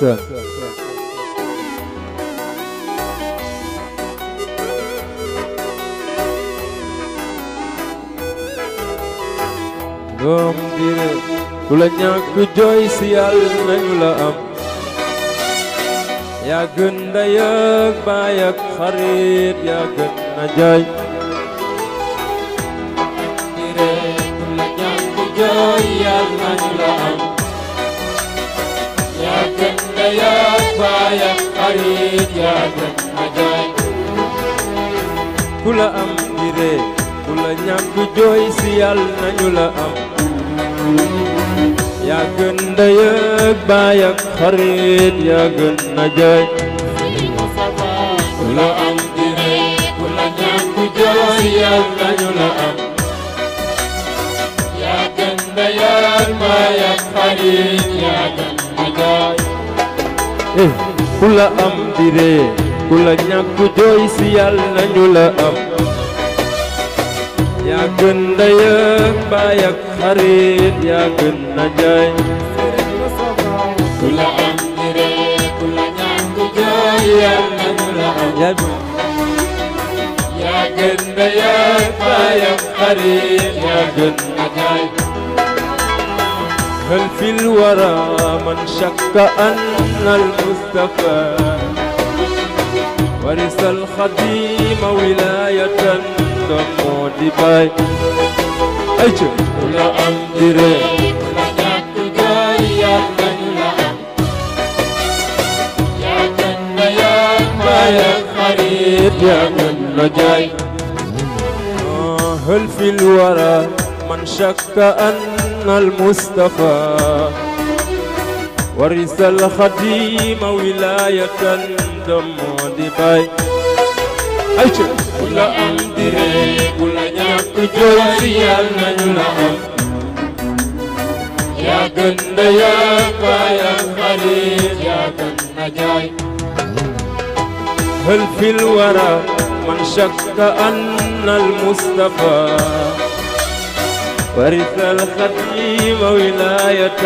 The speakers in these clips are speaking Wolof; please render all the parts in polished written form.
ndeysaan doom dire ku la ñàkk jooy si yàlla nañu la am yaa gën ndey ak baay ak xarit yaa gën na jaay dire ku la ñàkk jooy yàlla nañu la am yaa gën ndey ak baay ak xarit yaa gën na jaay ku la am dire ku la ñàkk jooy si yàlla nañu la am yaa gën ndey ak baay ak xarit yaa gën na jaay ku la am dire ku la ñàkk jooy yàlla nañu la am yaa gën ndey ak baay ak xarit yaa gën na jaay ku la am dire ku la ñàkk jooy si yàlla nañu la am yaa gën ndey ak baay ak xarit yaa gën na jaay ku la am dire ku la ñàkk jooy yàlla nañu la am yaa gën ndey ak baay ak xarit yaa gën na jaay هل في الورى من شك أن المصطفى ورث الخديم ولاية دمود باي أيجو ku la am dire ku la ñàkk jooy yàlla nañu la am yaa gën ndey ak baay ak xarit yaa gën na jaay هل في الورى من شك أن المصطفى ورث الخديم ولاية دمود باي أيجو ku la am dire ku la ñàkk jooy yàlla nañu la am yaa gën ndey ak baay ak xarit yaa gën na jaay هل في الورى من شك أن المصطفى ورث الخديم ولاية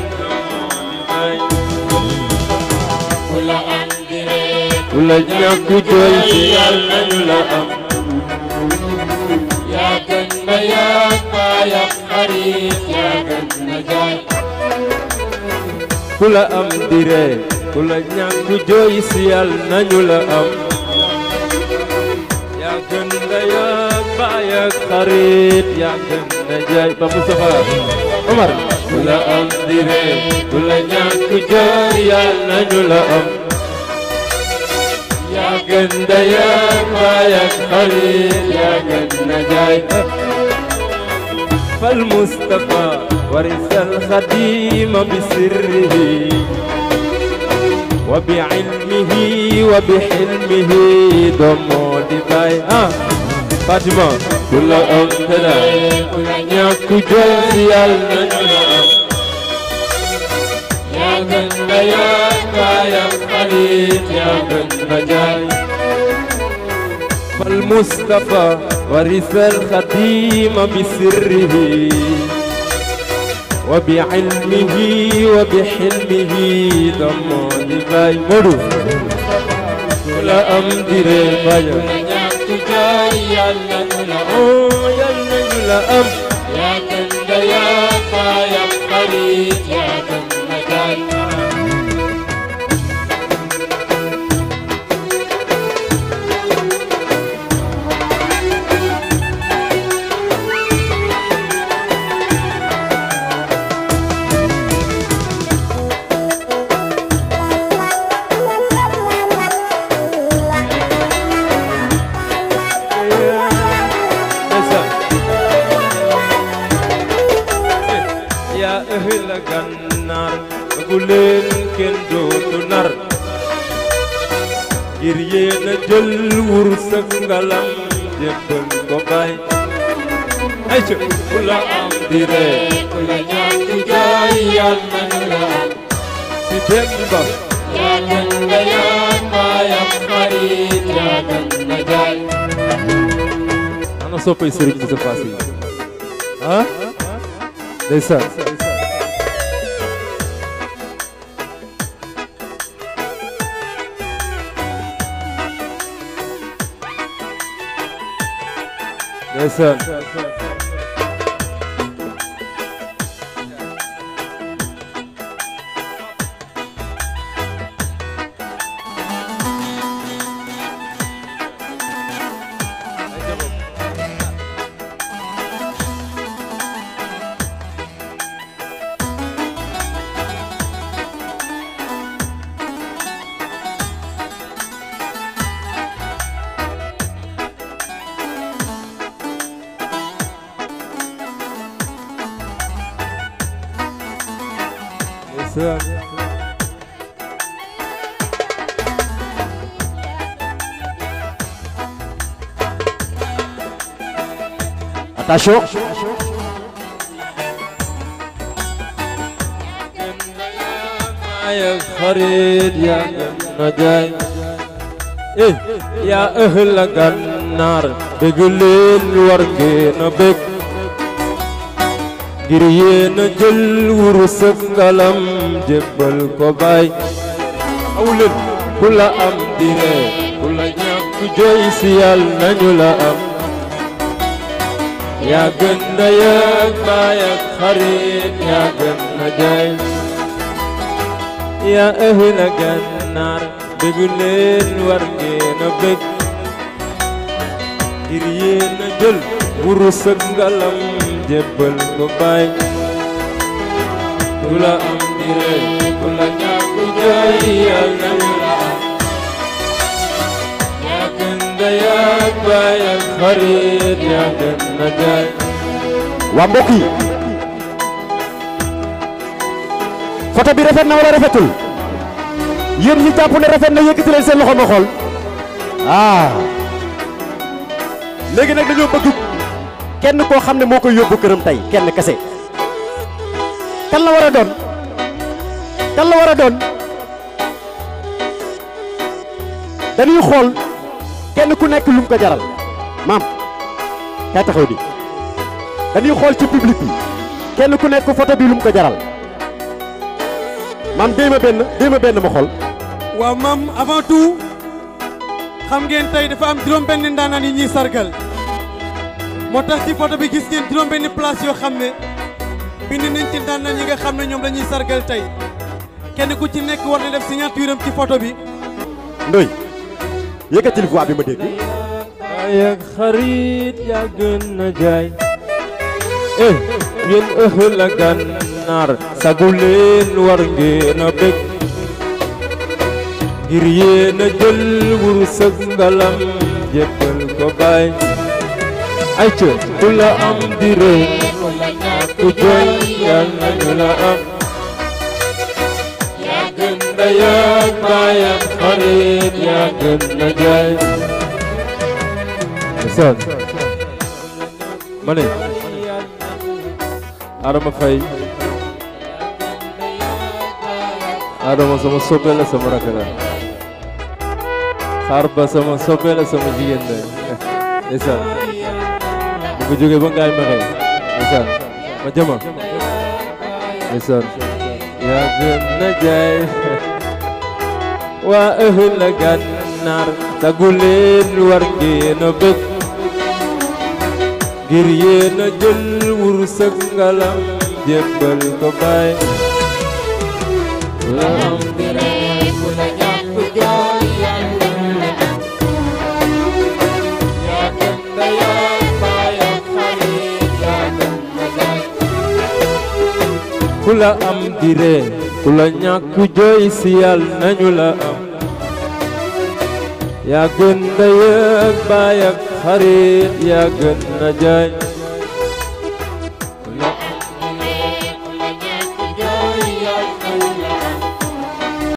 ku la am dire ku la ñàkk jooy si yàlla nañu la am yaa gën ndey ak baay ak xarit yaa gën na jaay ku la am dire ku la ñàkk jooy si yàlla nañu la am yaa gën ndey ak baay ak xarit yaa gën na jaay ba Moustapha Omar ku la am dire ku la ñàkk jooy yàlla nañu la am yaa gën ndey ak baay ak xarit yaa gën na jaay فالمصطفى ورث الخديم بسره وبعلمه وبحلمه دمود باي فاطمة كل أمتنا ku la ñàkk jooy si yàlla nañu la am yaa gën ndey ak baay ak xarit yaa gën na jaay فالمصطفى ورث الخديم بسره وبعلمه وبحلمه دمود باي مدو كل أمدر باي ku la ñàkk jooy yàlla nañu la am يلا نجلا أم yaa gën ndey ak baay ak xarit yaa gën na jaay يا أهل النار بقولن كن دوتو نار يريه نجل ورسك ngalam jebal ko bay ay ci ku la am dire ku la ñàkk jooy yàlla nañu la am si dem ba yaa gën ndey ak baay ak xarit yaa gën na jaay ana soppay Serigne Moussa Fassi ah ndeysaan ndeysaan attention يا خريج يا نجاي يا أهل النار بقليل ورقين بك جريين جل ورسك قلم جبل كوباي أولد كل أم ديني كل نياك جويس يالنا نولا أم يا جنة يا بايك خريج يا جنة جاي يا أهل النار بقليل ورقين بك جريين جل ورسك قلم جبل كوباي كل أم ديني كل نياك جويس يالنا نولا يا جنة يا بايك خريج يا جنة جاي waa mbokk yi photo bi rafet na wala rafetul yéen ñi jàpp ne rafet na yëkkati leen seen loxo ma xool léegi nag dañoo bëgg kenn koo xam ne moo koy yóbbu këram tey kenn kese kan la war a doon kan la war a doon dañuy xool kenn ku nekk lu mu ko jaral maam kay taxaw di dañuy xool ci public bi kenn ku nekk photo bi lu mu ko jaral maam déema benn ma xool waaw maam avant tout xam ngeen tey dafa am juróom benn ndaanaan yi ñuy sargal moo tax ci photo bi gis ngeen juróom benn place yoo xam ne bind nañ ci ndaanaan yi nga xam ne ñoom la ñuy sargal tey kenn ku ci nekk war na def signature am ci photo bi ndoy yëkkatil voix bi ma dégg يا خريج يا جنة جاي ين أهل النار سقولين ورقين بك جريين جل ورسك قلم جبل كوباي أيشو كل أم ديري كجوي يا نجلا أم يا جنة يا بايا خريج يا جنة جاي Son Mane Adama Faye Adama sama soppe la sama rakk la xaar ba sama soppe la sama jigéen la ndeysaan bu ko jógee ba ngaay mexe ndeysaan ma jama ndeysaan yaa gën na jaay waa ëhël la gànnaar taguleen war ngeen a bëgg ngir yéen a jël wursak ngalam jébbal ko baay la am dire ku la ñàkk jooy yàlla yaa gën da yaa baay ak xarit yaa gën da jaay ku la am dire ku la ñàkk jooy si yàlla nañu la am yaa gën da yaa baay ak xarit yaa gën da jaay